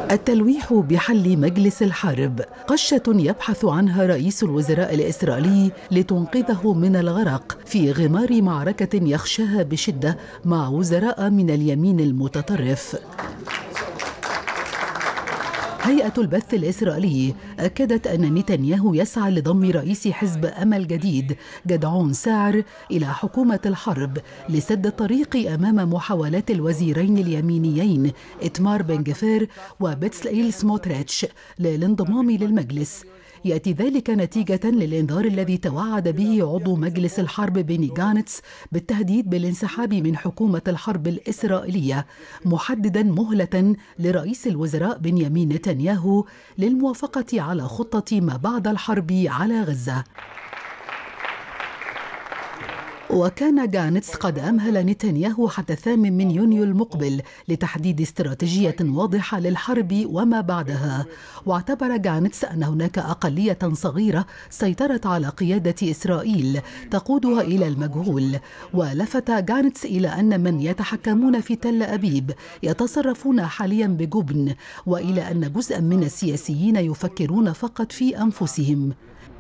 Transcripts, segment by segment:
التلويح بحل مجلس الحرب قشة يبحث عنها رئيس الوزراء الإسرائيلي لتنقذه من الغرق في غمار معركة يخشاها بشدة مع وزراء من اليمين المتطرف. هيئة البث الإسرائيلي أكدت أن نتنياهو يسعى لضم رئيس حزب أمل جديد جدعون سعر إلى حكومة الحرب لسد الطريق أمام محاولات الوزيرين اليمينيين إتمار بن غفير وبتسلئيل سموتريتش للانضمام للمجلس. يأتي ذلك نتيجة للإنذار الذي توعد به عضو مجلس الحرب بيني جانتس بالتهديد بالانسحاب من حكومة الحرب الإسرائيلية، محددا مهلة لرئيس الوزراء بنيامين نتنياهو للموافقة على خطة ما بعد الحرب على غزة. وكان جانتس قد أمهل نتنياهو حتى 8 يونيو المقبل لتحديد استراتيجية واضحة للحرب وما بعدها. واعتبر جانتس أن هناك أقلية صغيرة سيطرت على قيادة إسرائيل تقودها إلى المجهول. ولفت جانتس إلى أن من يتحكمون في تل أبيب يتصرفون حاليا بجبن، وإلى أن جزءا من السياسيين يفكرون فقط في أنفسهم.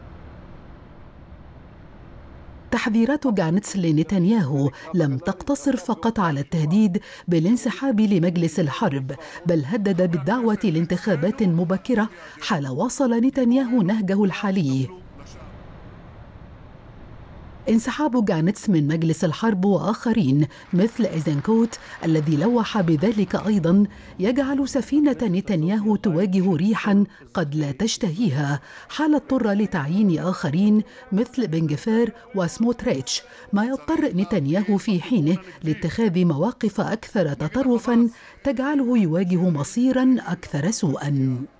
تحذيرات جانتس لنتنياهو لم تقتصر فقط على التهديد بالانسحاب لمجلس الحرب، بل هدد بالدعوة لانتخابات مبكرة حال واصل نتنياهو نهجه الحالي. انسحاب جانتس من مجلس الحرب وآخرين مثل إيزنكوت الذي لوح بذلك أيضا يجعل سفينة نتنياهو تواجه ريحا قد لا تشتهيها حال اضطر لتعيين آخرين مثل بن غفير وسموتريتش، ما يضطر نتنياهو في حينه لاتخاذ مواقف أكثر تطرفا تجعله يواجه مصيرا أكثر سوءا.